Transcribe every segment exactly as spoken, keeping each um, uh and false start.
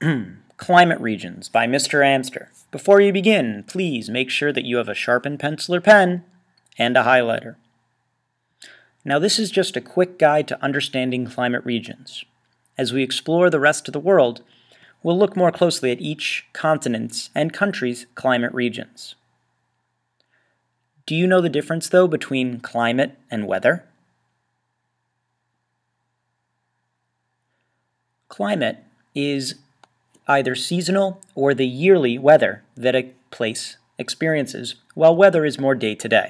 Climate Regions by Mister Amster. Before you begin, please make sure that you have a sharpened pencil or pen and a highlighter. Now this is just a quick guide to understanding climate regions. As we explore the rest of the world, we'll look more closely at each continent's and country's climate regions. Do you know the difference, though, between climate and weather? Climate is either seasonal or the yearly weather that a place experiences, while weather is more day-to-day.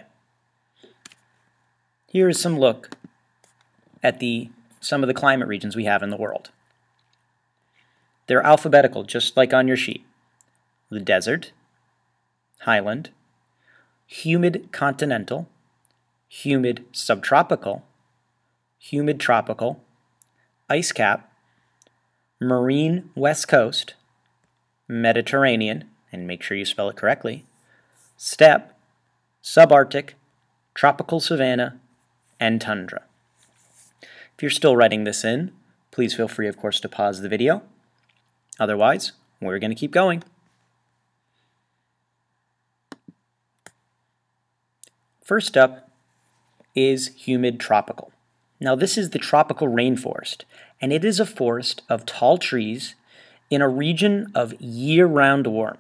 Here is some look at the some of the climate regions we have in the world. They're alphabetical, just like on your sheet. The desert, highland, humid continental, humid subtropical, humid tropical, ice cap, marine west coast, Mediterranean, and make sure you spell it correctly, steppe, subarctic, tropical savanna, and tundra. If you're still writing this in, please feel free, of course, to pause the video. Otherwise, we're going to keep going. First up is humid tropical. Now this is the tropical rainforest, and it is a forest of tall trees in a region of year-round warmth.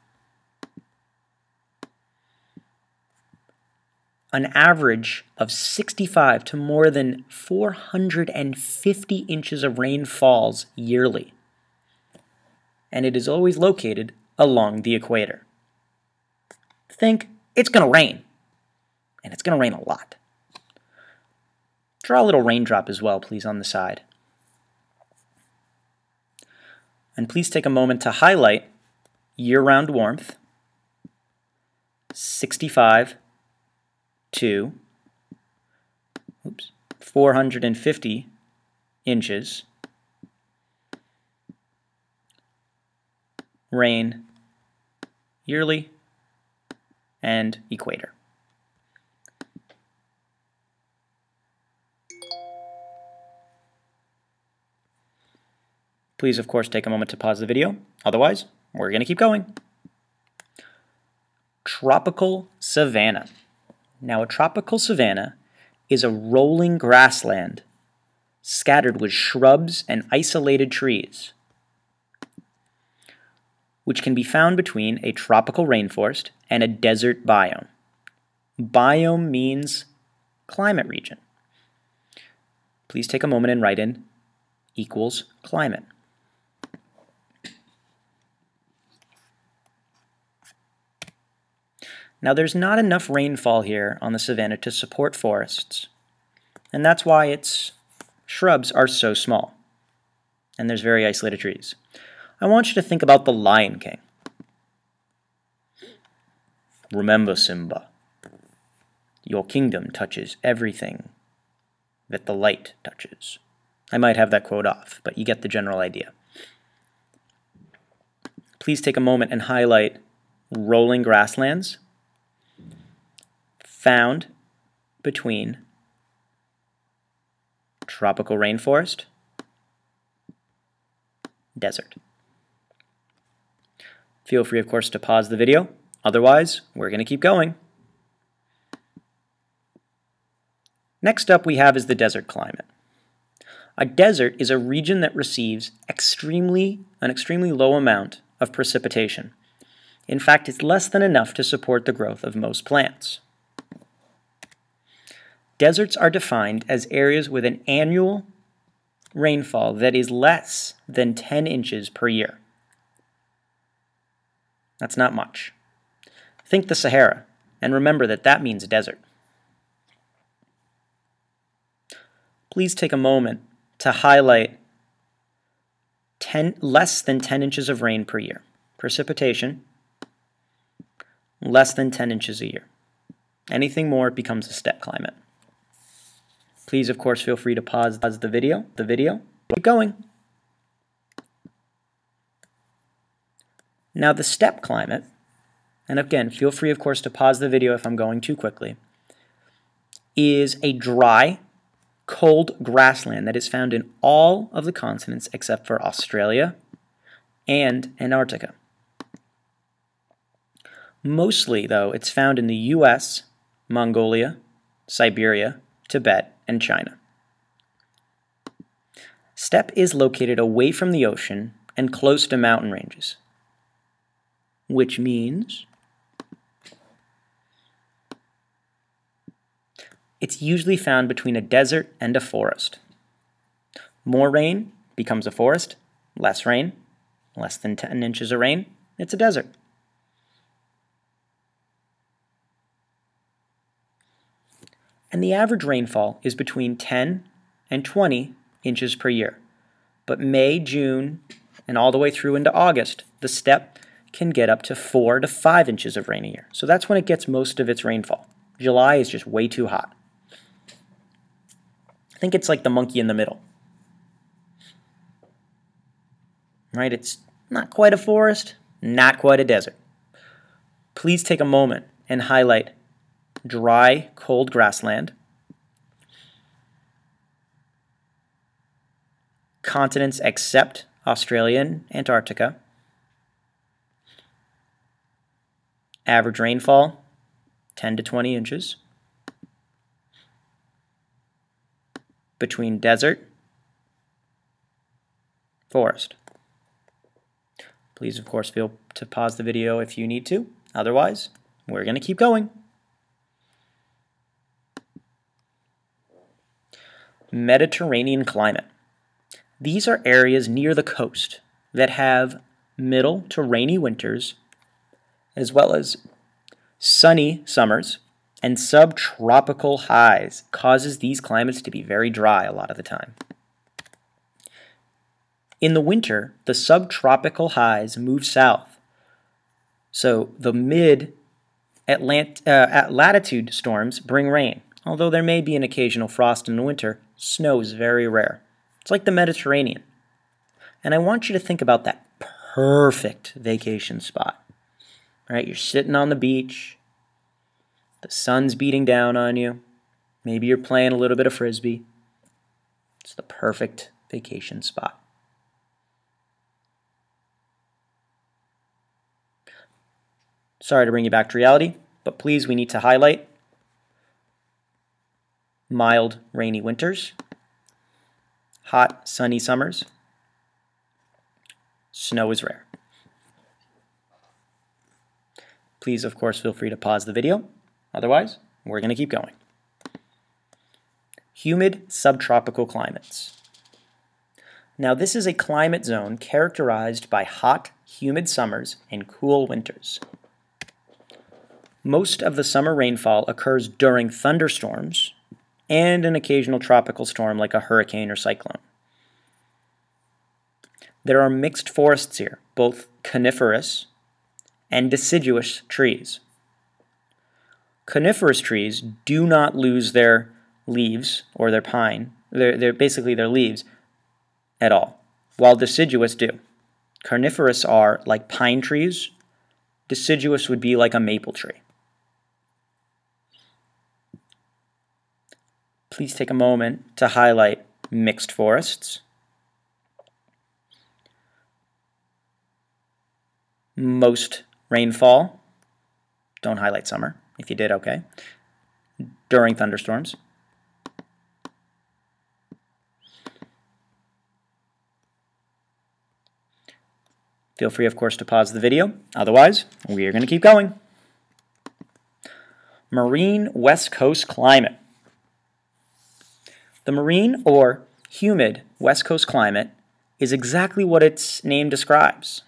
An average of sixty-five to more than four hundred fifty inches of rain falls yearly, and it is always located along the equator. Think, it's going to rain, and it's going to rain a lot. Draw a little raindrop as well, please, on the side. And please take a moment to highlight year-round warmth, sixty-five to oops, four hundred fifty inches, rain yearly, and equator. Please, of course, take a moment to pause the video. Otherwise, we're going to keep going. Tropical savanna. Now, a tropical savanna is a rolling grassland scattered with shrubs and isolated trees, which can be found between a tropical rainforest and a desert biome. Biome means climate region. Please take a moment and write in equals climate. Now there's not enough rainfall here on the savanna to support forests, and that's why its shrubs are so small, and there's very isolated trees. I want you to think about the Lion King. Remember, Simba, your kingdom touches everything that the light touches. I might have that quote off, but you get the general idea. Please take a moment and highlight rolling grasslands found between tropical rainforest, desert. Feel free, of course, to pause the video. Otherwise, we're going to keep going. Next up we have is the desert climate. A desert is a region that receives extremely, an extremely low amount of precipitation. In fact, it's less than enough to support the growth of most plants. Deserts are defined as areas with an annual rainfall that is less than ten inches per year. That's not much. Think the Sahara, and remember that that means desert. Please take a moment to highlight ten, less than ten inches of rain per year. Precipitation, less than ten inches a year. Anything more, it becomes a steppe climate. Please, of course, feel free to pause the video. The video. Keep going. Now, the steppe climate, and again, feel free, of course, to pause the video if I'm going too quickly, is a dry, cold grassland that is found in all of the continents except for Australia and Antarctica. Mostly, though, it's found in the U S, Mongolia, Siberia, Tibet, and China. Steppe is located away from the ocean and close to mountain ranges, which means it's usually found between a desert and a forest. More rain becomes a forest, less rain, less than ten inches of rain, it's a desert. And the average rainfall is between ten and twenty inches per year. But May, June, and all the way through into August, the steppe can get up to four to five inches of rain a year. So that's when it gets most of its rainfall. July is just way too hot. I think it's like the monkey in the middle. Right? It's not quite a forest, not quite a desert. Please take a moment and highlight dry, cold grassland, continents except Australia and Antarctica, average rainfall, ten to twenty inches, between desert, forest. Please, of course, feel to pause the video if you need to. Otherwise, we're going to keep going. Mediterranean climate. These are areas near the coast that have middle to rainy winters, as well as sunny summers, and subtropical highs. Causes these climates to be very dry a lot of the time. In the winter, the subtropical highs move south, so the mid-Atlant- uh, latitude storms bring rain. Although there may be an occasional frost in the winter, snow is very rare. It's like the Mediterranean. And I want you to think about that perfect vacation spot. Right? You're sitting on the beach. The sun's beating down on you. Maybe you're playing a little bit of frisbee. It's the perfect vacation spot. Sorry to bring you back to reality, but please, we need to highlight mild, rainy winters, hot, sunny summers. Snow is rare. Please, of course, feel free to pause the video. Otherwise, we're going to keep going. Humid subtropical climates. Now, this is a climate zone characterized by hot, humid summers and cool winters. Most of the summer rainfall occurs during thunderstorms and an occasional tropical storm like a hurricane or cyclone. There are mixed forests here, both coniferous and deciduous trees. Coniferous trees do not lose their leaves or their pine, they're, they're basically their leaves, at all, while deciduous do. Coniferous are like pine trees, deciduous would be like a maple tree. Please take a moment to highlight mixed forests, most rainfall, don't highlight summer, if you did, okay, during thunderstorms, feel free, of course, to pause the video, otherwise, we are going to keep going. Marine West Coast climate. The marine or humid West Coast climate is exactly what its name describes.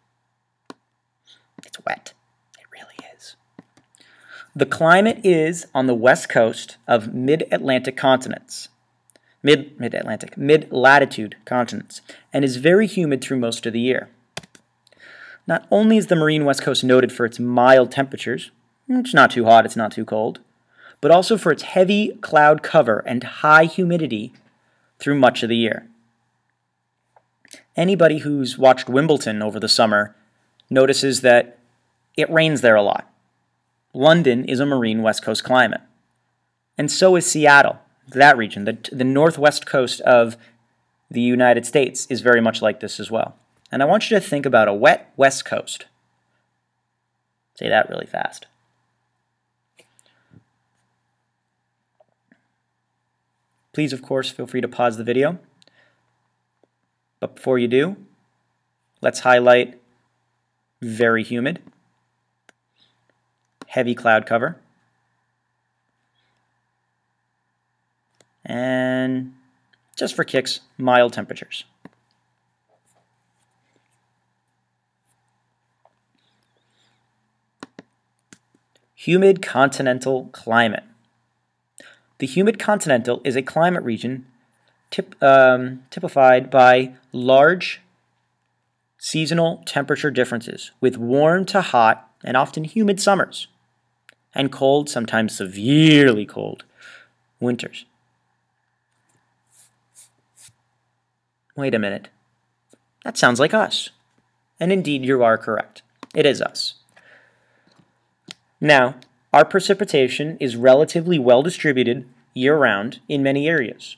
It's wet. It really is. The climate is on the west coast of mid-Atlantic continents, mid, mid-Atlantic, mid-latitude continents, and is very humid through most of the year. Not only is the marine West Coast noted for its mild temperatures, it's not too hot, it's not too cold, but also for its heavy cloud cover and high humidity through much of the year. Anybody who's watched Wimbledon over the summer notices that it rains there a lot. London is a marine West Coast climate. And so is Seattle, that region. The, the northwest coast of the United States is very much like this as well. And I want you to think about a wet west coast. Say that really fast. Please, of course, feel free to pause the video. But before you do, let's highlight very humid, heavy cloud cover, and just for kicks, mild temperatures. Humid continental climate. The humid continental is a climate region typ um, typified by large seasonal temperature differences with warm to hot and often humid summers and cold, sometimes severely cold, winters. Wait a minute. That sounds like us. And indeed, you are correct. It is us. Now, our precipitation is relatively well distributed year-round in many areas.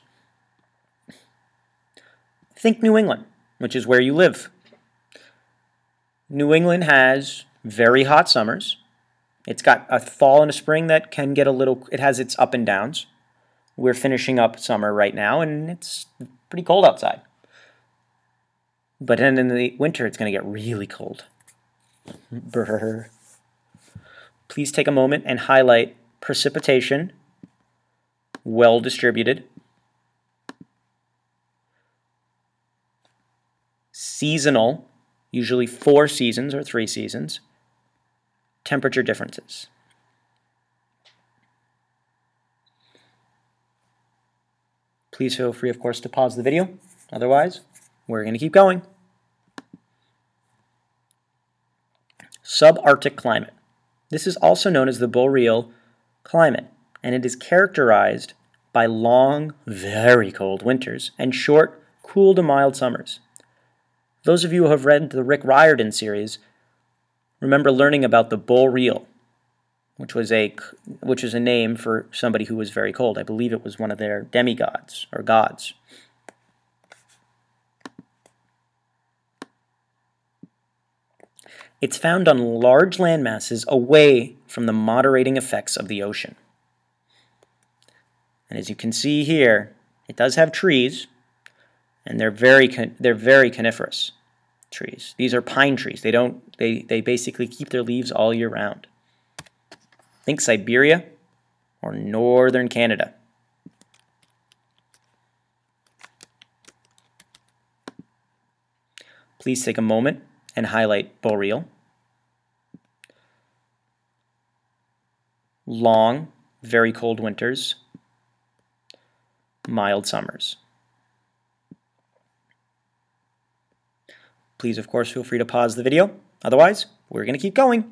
Think New England, which is where you live. New England has very hot summers. It's got a fall and a spring that can get a little, it has its up and downs. We're finishing up summer right now, and it's pretty cold outside. But then in the winter, it's going to get really cold. Brr. Please take a moment and highlight precipitation, well distributed, seasonal, usually four seasons or three seasons, temperature differences. Please feel free, of course, to pause the video. Otherwise, we're going to keep going. Subarctic climate. This is also known as the boreal climate, and it is characterized by long, very cold winters and short, cool to mild summers. Those of you who have read the Rick Riordan series remember learning about the boreal, which was a which is a name for somebody who was very cold. I believe it was one of their demigods or gods. It's found on large land masses away from the moderating effects of the ocean. And as you can see here, it does have trees, and they're very they're very coniferous trees. These are pine trees. They don't they they basically keep their leaves all year round. Think Siberia or northern Canada. Please take a moment and highlight boreal. Long, very cold winters, mild summers. Please, of course, feel free to pause the video. Otherwise, we're going to keep going.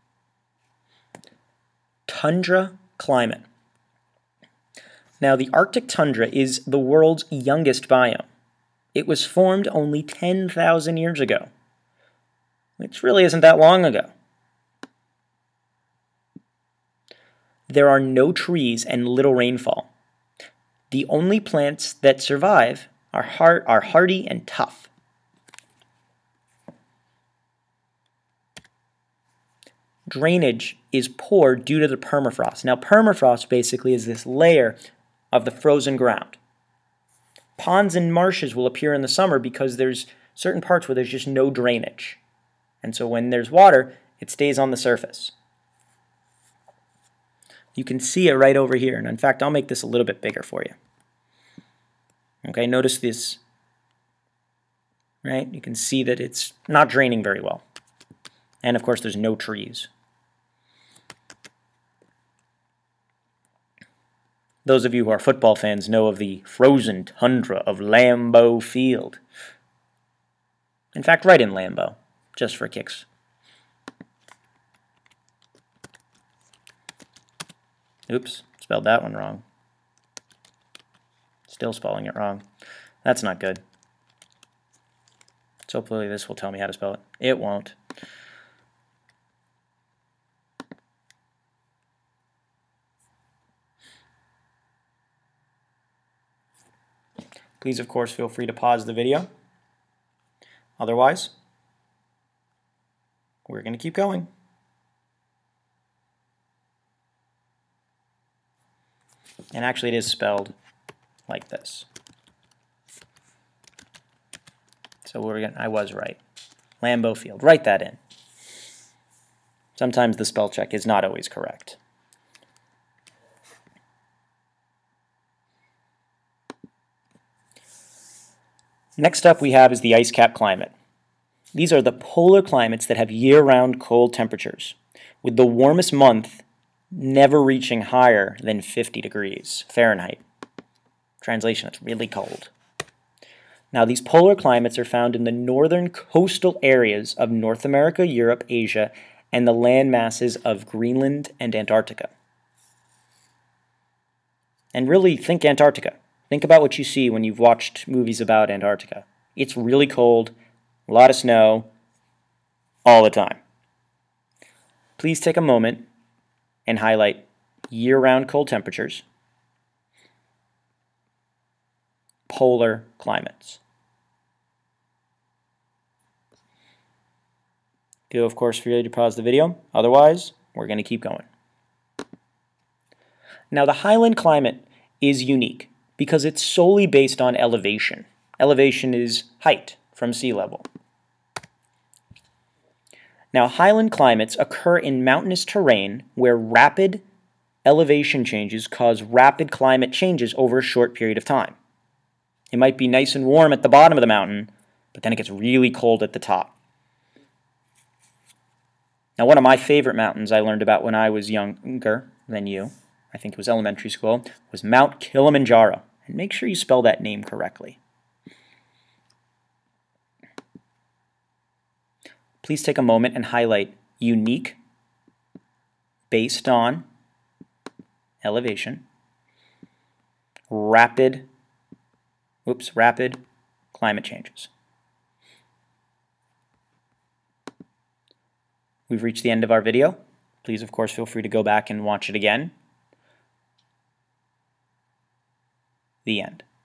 Tundra climate. Now, the Arctic tundra is the world's youngest biome. It was formed only ten thousand years ago, which really isn't that long ago. There are no trees and little rainfall. The only plants that survive are, hard, are hardy and tough. Drainage is poor due to the permafrost. Now, permafrost basically is this layer of the frozen ground. Ponds and marshes will appear in the summer because there's certain parts where there's just no drainage. And so when there's water, it stays on the surface. You can see it right over here. And in fact, I'll make this a little bit bigger for you. Okay, notice this. Right? You can see that it's not draining very well. And of course, there's no trees. Those of you who are football fans know of the frozen tundra of Lambeau Field. In fact, right in Lambeau, just for kicks. Oops, spelled that one wrong. Still spelling it wrong. That's not good. So hopefully this will tell me how to spell it. It won't. Please, of course, feel free to pause the video. Otherwise, we're going to keep going. And actually it is spelled like this. So we're gonna, I was right. Lambeau Field. Write that in. Sometimes the spell check is not always correct. Next up we have is the ice cap climate. These are the polar climates that have year-round cold temperatures, with the warmest month never reaching higher than fifty degrees Fahrenheit. Translation, it's really cold. Now, these polar climates are found in the northern coastal areas of North America, Europe, Asia, and the land masses of Greenland and Antarctica. And really, think Antarctica. Think about what you see when you've watched movies about Antarctica. It's really cold, a lot of snow, all the time. Please take a moment and highlight year-round cold temperatures, polar climates. Do, of course, feel free to pause the video. Otherwise, we're going to keep going. Now, the highland climate is unique because it's solely based on elevation. Elevation is height from sea level. Now, highland climates occur in mountainous terrain where rapid elevation changes cause rapid climate changes over a short period of time. It might be nice and warm at the bottom of the mountain, but then it gets really cold at the top. Now, one of my favorite mountains I learned about when I was younger than you, I think it was elementary school, was Mount Kilimanjaro. And make sure you spell that name correctly. Please take a moment and highlight unique, based on elevation, rapid, oops, rapid climate changes. We've reached the end of our video. Please, of course, feel free to go back and watch it again. The end.